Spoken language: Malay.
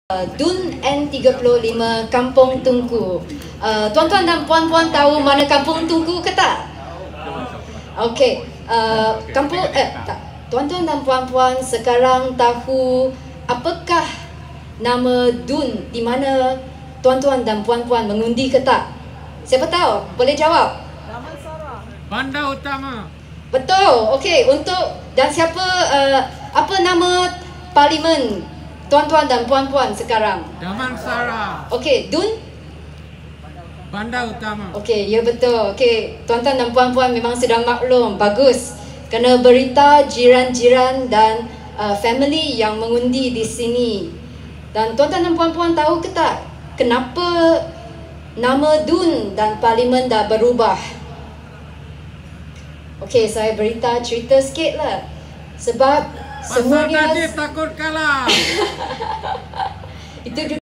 Dun N35 Kampung Tungku. Tuan-tuan dan puan-puan tahu mana Kampung Tungku ke tak? Okey, tuan-tuan dan puan-puan sekarang tahu apakah nama Dun di mana tuan-tuan dan puan-puan mengundi ke tak? Siapa tahu? Boleh jawab? Bandar Utama. Betul. Okey, dan siapa apa nama parlimen tuan-tuan dan puan-puan sekarang? Damansara. Okey, Dun? Bandar Utama. Okey, ya betul. Okey, tuan-tuan dan puan-puan memang sudah maklum. Bagus. Kena berita jiran-jiran dan family yang mengundi di sini. Dan tuan-tuan dan puan-puan tahu ke tak kenapa nama Dun dan parlimen dah berubah? Okey, saya cerita sikit lah. Sebab Pasal tadi takut kalah. itu